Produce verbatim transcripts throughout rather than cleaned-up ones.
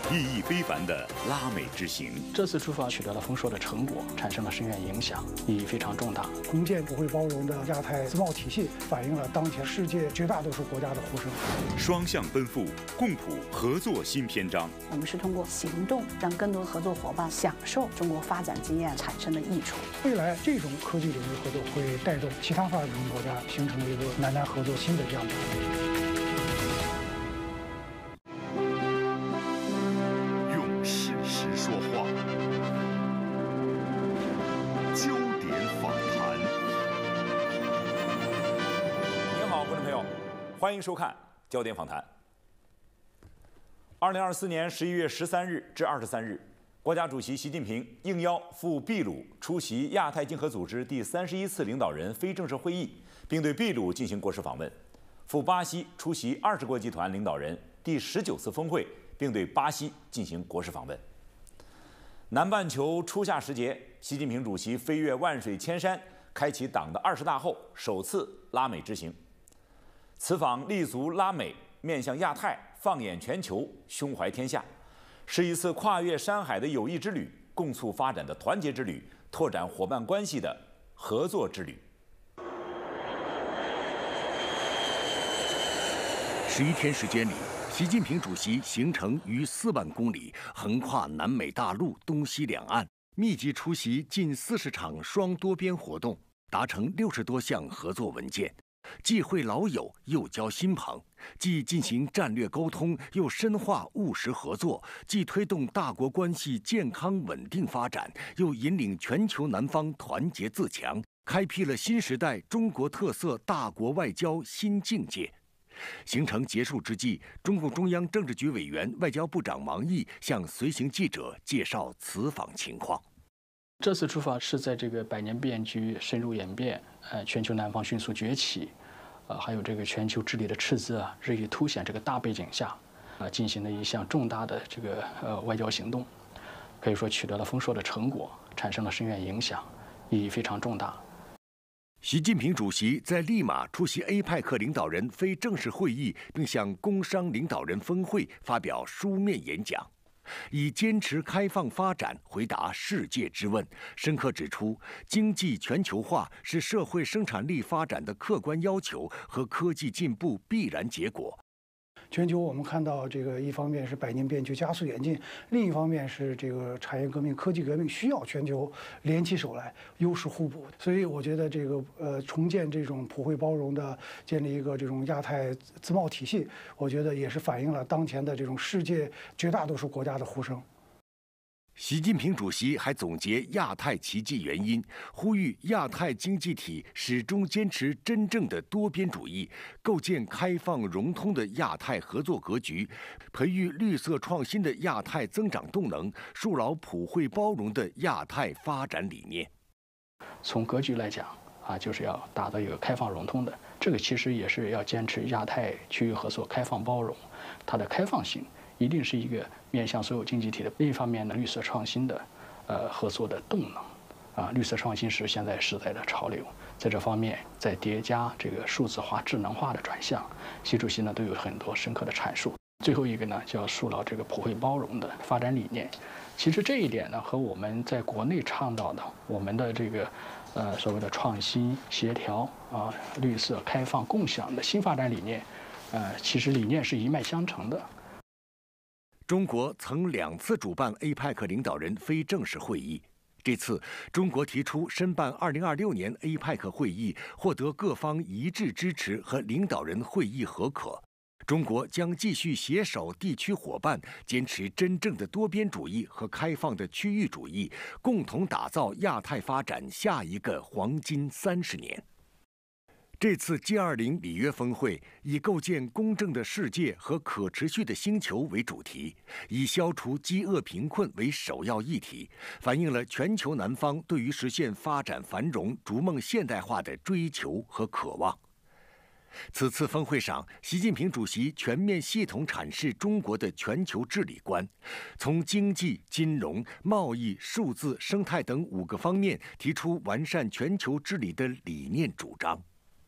意义非凡的拉美之行。 这次出发取得了丰硕的成果，产生了深远影响，意义非常重大。 共建普惠包容的亚太自贸体系，反映了当前世界绝大多数国家的呼声。 双向奔赴，共谱合作新篇章。 我们是通过行动，让更多合作伙伴享受中国发展经验产生的益处。 未来这种科技领域合作会带动其他发展中国家形成一个南南合作新的这样的。 用事实说话，焦点访谈。 您好，观众朋友，欢迎收看焦点访谈。二零二四年十一月十三日至二十三日，国家主席习近平应邀赴秘鲁出席亚太经合组织第三十一次领导人非正式会议，并对秘鲁进行国事访问；赴巴西出席二十国集团领导人第十九次峰会，并对巴西进行国事访问。南半球初夏时节，习近平主席飞越万水千山，开启党的二十大后首次拉美之行。此访立足拉美，面向亚太，放眼全球，胸怀天下，是一次跨越山海的友谊之旅，共促发展的团结之旅，拓展伙伴关系的合作之旅。 十一天时间里，习近平主席行程逾四万公里，横跨南美大陆东西两岸，密集出席近四十场双多边活动，达成六十多项合作文件。既会老友，又交新朋，既进行战略沟通，又深化务实合作，既推动大国关系健康稳定发展，又引领全球南方团结自强，开辟了新时代中国特色大国外交新境界。行程结束之际，中共中央政治局委员、外交部长王毅向随行记者介绍此访情况。 这次出发是在这个百年变局深入演变，呃，全球南方迅速崛起，呃，还有这个全球治理的赤字啊日益凸显这个大背景下，啊、呃，进行了一项重大的这个呃外交行动，可以说取得了丰硕的成果，产生了深远影响，意义非常重大。 习近平主席在利马出席 A P E C 领导人非正式会议，并向工商领导人峰会发表书面演讲。以坚持开放发展回答世界之问，深刻指出，经济全球化是社会生产力发展的客观要求和科技进步必然结果。 全球我们看到，这个一方面是百年变局加速演进，另一方面是这个产业革命、科技革命需要全球联起手来，优势互补。所以我觉得这个呃重建这种普惠包容的，建立一个这种亚太自贸体系，我觉得也是反映了当前的这种世界绝大多数国家的呼声。 习近平主席还总结亚太奇迹原因，呼吁亚太经济体始终坚持真正的多边主义，构建开放融通的亚太合作格局，培育绿色创新的亚太增长动能，树牢普惠包容的亚太发展理念。 从格局来讲啊，就是要打造一个开放融通的，这个其实也是要坚持亚太区域合作开放包容，它的开放性一定是一个面向所有经济体的。另一方面呢，绿色创新的，呃，合作的动能，啊，绿色创新是现在时代的潮流，在这方面，在叠加这个数字化、智能化的转向，习主席呢都有很多深刻的阐述。最后一个呢，就要树牢这个普惠包容的发展理念。其实这一点呢，和我们在国内倡导的我们的这个，呃，所谓的创新、协调啊、绿色、开放、共享的新发展理念，呃，其实理念是一脉相承的。 中国曾两次主办 A P E C 领导人非正式会议，这次中国提出申办二零二六年 A P E C 会议，获得各方一致支持和领导人会议核可。中国将继续携手地区伙伴，坚持真正的多边主义和开放的区域主义，共同打造亚太发展下一个黄金三十年。这次 G 二十 里约峰会以构建公正的世界和可持续的星球为主题，以消除饥饿贫困为首要议题，反映了全球南方对于实现发展繁荣、逐梦现代化的追求和渴望。此次峰会上，习近平主席全面系统阐释中国的全球治理观，从经济、金融、贸易、数字、生态等五个方面提出完善全球治理的理念主张。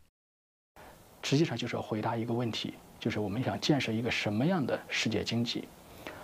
实际上就是要回答一个问题，就是我们想建设一个什么样的世界经济？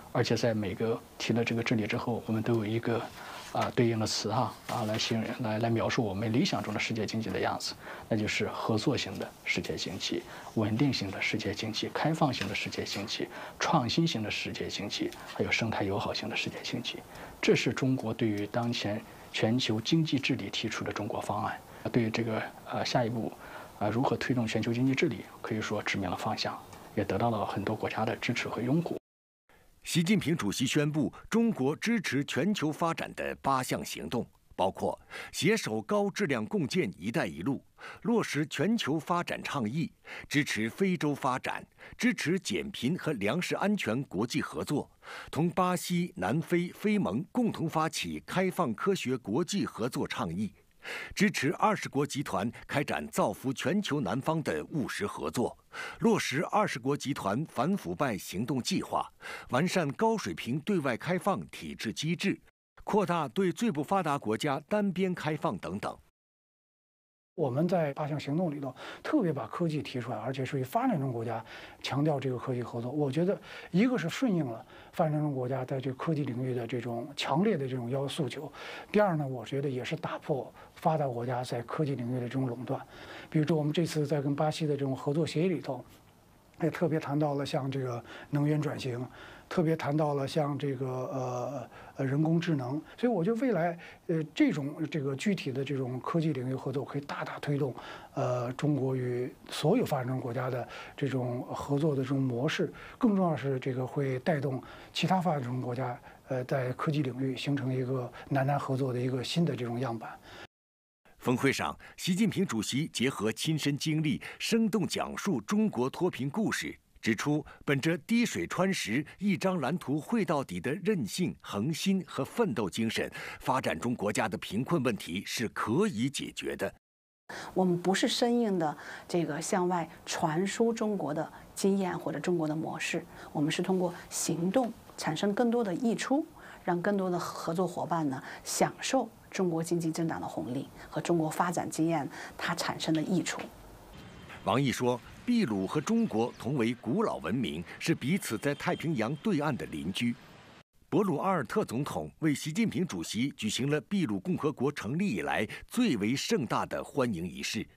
而且在每个提了这个治理之后，我们都有一个啊对应的词哈啊来形容来来描述我们理想中的世界经济的样子，那就是合作型的世界经济、稳定型的世界经济、开放型的世界经济、创新型的世界经济，还有生态友好型的世界经济。这是中国对于当前全球经济治理提出的中国方案。对于这个呃下一步啊如何推动全球经济治理，可以说指明了方向，也得到了很多国家的支持和拥护。 习近平主席宣布，中国支持全球发展的八项行动，包括携手高质量共建“一带一路”，落实全球发展倡议，支持非洲发展，支持减贫和粮食安全国际合作，同巴西、南非、非盟共同发起开放科学国际合作倡议，支持二十国集团开展造福全球南方的务实合作，落实二十国集团反腐败行动计划，完善高水平对外开放体制机制，扩大对最不发达国家单边开放等等。 我们在八项行动里头特别把科技提出来，而且是与发展中国家强调这个科技合作。我觉得一个是顺应了发展中国家在这个科技领域的这种强烈的这种要诉求，第二呢，我觉得也是打破发达国家在科技领域的这种垄断。比如说我们这次在跟巴西的这种合作协议里头，也特别谈到了像这个能源转型，特别谈到了像这个呃呃人工智能，所以我觉得未来呃这种这个具体的这种科技领域合作可以大大推动呃中国与所有发展中国家的这种合作的这种模式，更重要是这个会带动其他发展中国家呃在科技领域形成一个南南合作的一个新的这种样板。 峰会上，习近平主席结合亲身经历，生动讲述中国脱贫故事，指出，本着滴水穿石、一张蓝图绘到底的韧性、恒心和奋斗精神，发展中国家的贫困问题是可以解决的。 我们不是生硬的这个向外传输中国的经验或者中国的模式，我们是通过行动产生更多的益处，让更多的合作伙伴呢享受中国经济增长的红利和中国发展经验它产生的益处。 王毅说，秘鲁和中国同为古老文明，是彼此在太平洋对岸的邻居。博鲁阿尔特总统为习近平主席举行了秘鲁共和国成立以来最为盛大的欢迎仪式。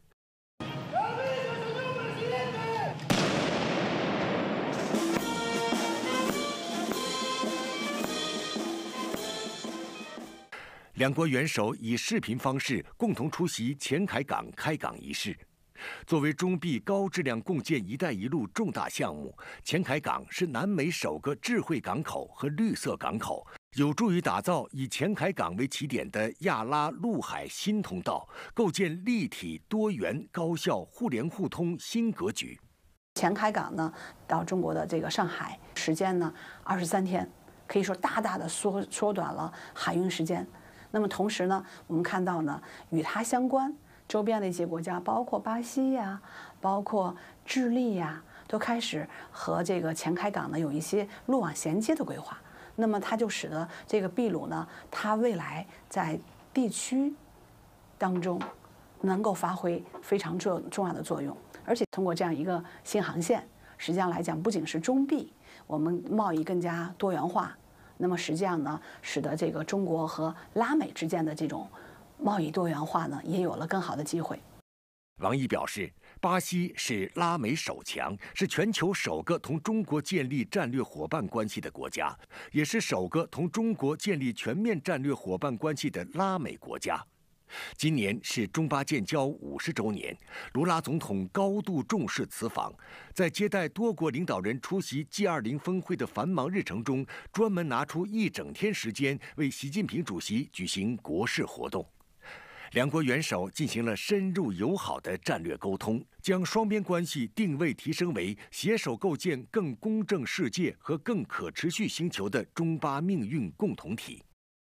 两国元首以视频方式共同出席前海港开港仪式。作为中秘高质量共建“一带一路”重大项目，前海港是南美首个智慧港口和绿色港口，有助于打造以前海港为起点的亚拉陆海新通道，构建立体、多元、高效、互联互通新格局。 前海港呢，到中国的这个上海时间呢二十三天，可以说大大的缩缩短了海运时间。那么同时呢，我们看到呢，与它相关周边的一些国家，包括巴西呀，包括智利呀，都开始和这个前海港呢有一些路网衔接的规划。那么它就使得这个秘鲁呢，它未来在地区当中能够发挥非常重重要的作用。而且通过这样一个新航线，实际上来讲，不仅是中秘我们贸易更加多元化，那么实际上呢，使得这个中国和拉美之间的这种贸易多元化呢，也有了更好的机会。 王毅表示，巴西是拉美首强，是全球首个同中国建立战略伙伴关系的国家，也是首个同中国建立全面战略伙伴关系的拉美国家。今年是中巴建交五十周年，卢拉总统高度重视此访，在接待多国领导人出席 G 二十 峰会的繁忙日程中，专门拿出一整天时间为习近平主席举行国事活动。两国元首进行了深入友好的战略沟通，将双边关系定位提升为携手构建更公正世界和更可持续星球的中巴命运共同体。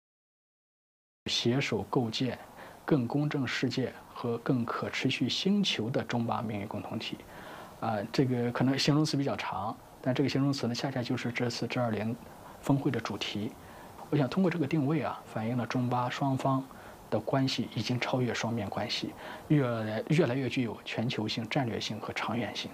携手构建更公正世界和更可持续星球的中巴命运共同体，啊、呃，这个可能形容词比较长，但这个形容词呢，恰恰就是这次 G 二十 峰会的主题。我想通过这个定位啊，反映了中巴双方的关系已经超越双边关系，越来越来越具有全球性、战略性和长远性。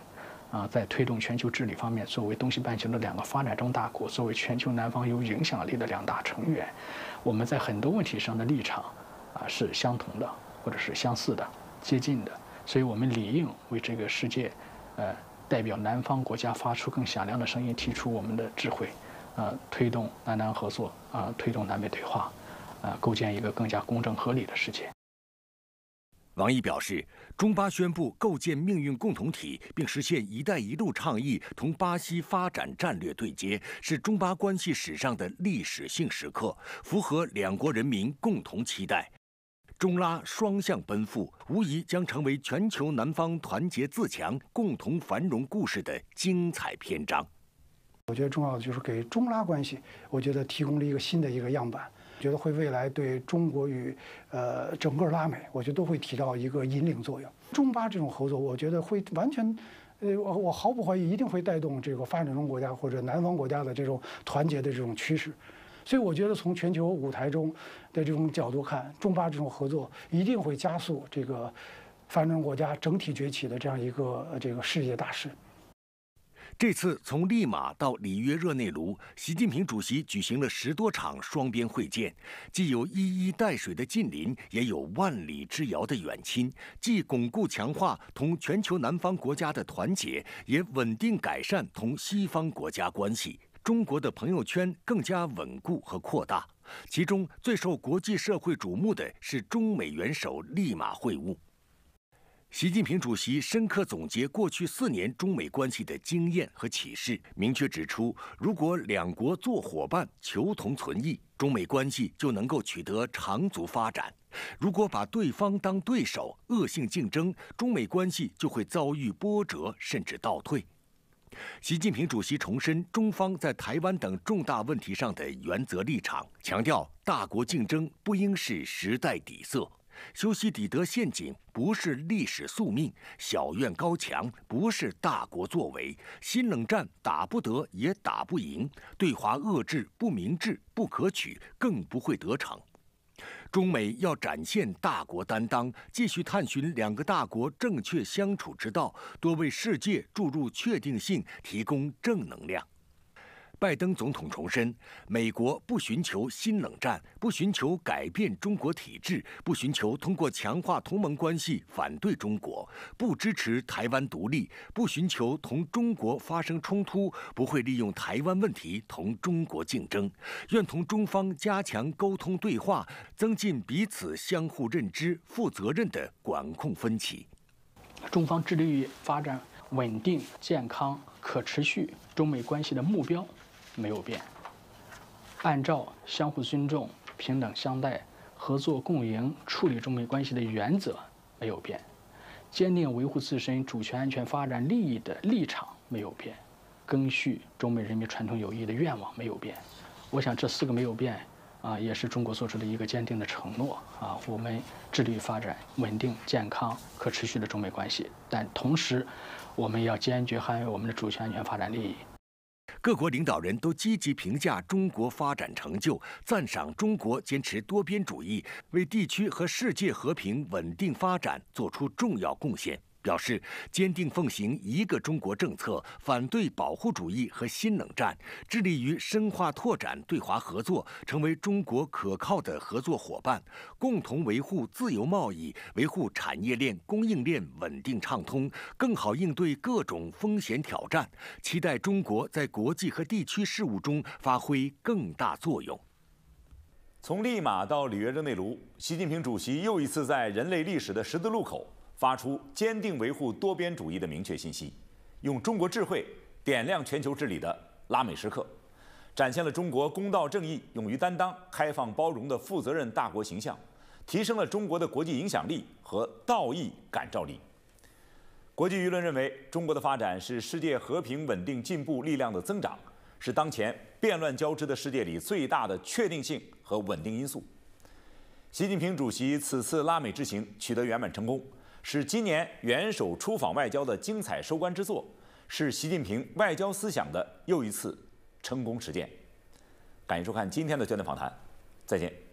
啊，在推动全球治理方面，作为东西半球的两个发展中大国，作为全球南方有影响力的两大成员，我们在很多问题上的立场啊是相同的，或者是相似的、接近的，所以我们理应为这个世界，呃，代表南方国家发出更响亮的声音，提出我们的智慧，呃，推动南南合作，啊、呃，推动南北对话，啊、呃，构建一个更加公正合理的世界。 王毅表示，中巴宣布构建命运共同体，并实现“一带一路”倡议同巴西发展战略对接，是中巴关系史上的历史性时刻，符合两国人民共同期待。中拉双向奔赴，无疑将成为全球南方团结自强、共同繁荣故事的精彩篇章。 我觉得重要的就是给中拉关系，我觉得提供了一个新的一个样板。觉得会未来对中国与呃整个拉美，我觉得都会起到一个引领作用。中巴这种合作，我觉得会完全，呃，我我毫不怀疑，一定会带动这个发展中国家或者南方国家的这种团结的这种趋势。所以我觉得从全球舞台中的这种角度看，中巴这种合作一定会加速这个发展中国家整体崛起的这样一个这个世界大势。 这次从利马到里约热内卢，习近平主席举行了十多场双边会见，既有依依带水的近邻，也有万里之遥的远亲，既巩固强化同全球南方国家的团结，也稳定改善同西方国家关系。中国的朋友圈更加稳固和扩大，其中最受国际社会瞩目的是中美元首利马会晤。习近平主席深刻总结过去四年中美关系的经验和启示，明确指出，如果两国做伙伴，求同存异，中美关系就能够取得长足发展；如果把对方当对手，恶性竞争，中美关系就会遭遇波折，甚至倒退。习近平主席重申中方在台湾等重大问题上的原则立场，强调大国竞争不应是时代底色。修昔底德陷阱不是历史宿命，小院高墙不是大国作为，新冷战打不得也打不赢，对华遏制不明智、不可取，更不会得逞。中美要展现大国担当，继续探寻两个大国正确相处之道，多为世界注入确定性，提供正能量。拜登总统重申，美国不寻求新冷战，不寻求改变中国体制，不寻求通过强化同盟关系反对中国，不支持台湾独立，不寻求同中国发生冲突，不会利用台湾问题同中国竞争，愿同中方加强沟通对话，增进彼此相互认知、负责任的管控分歧。 中方致力于发展稳定、健康、可持续中美关系的目标没有变，按照相互尊重、平等相待、合作共赢处理中美关系的原则没有变，坚定维护自身主权、安全、发展利益的立场没有变，赓续中美人民传统友谊的愿望没有变。我想这四个没有变啊，也是中国做出的一个坚定的承诺啊。我们致力于发展稳定、健康、可持续的中美关系，但同时，我们要坚决捍卫我们的主权、安全、发展利益。 各国领导人都积极评价中国发展成就，赞赏中国坚持多边主义，为地区和世界和平稳定发展做出重要贡献。表示坚定奉行一个中国政策，反对保护主义和新冷战，致力于深化拓展对华合作，成为中国可靠的合作伙伴，共同维护自由贸易，维护产业链、供应链稳定畅通，更好应对各种风险挑战。期待中国在国际和地区事务中发挥更大作用。 从利马到里约热内卢，习近平主席又一次在人类历史的十字路口发出坚定维护多边主义的明确信息，用中国智慧点亮全球治理的拉美时刻，展现了中国公道正义、勇于担当、开放包容的负责任大国形象，提升了中国的国际影响力和道义感召力。国际舆论认为，中国的发展是世界和平、稳定、进步力量的增长，是当前变乱交织的世界里最大的确定性和稳定因素。习近平主席此次拉美之行取得圆满成功，是今年元首出访外交的精彩收官之作，是习近平外交思想的又一次成功实践。感谢收看今天的焦点访谈，再见。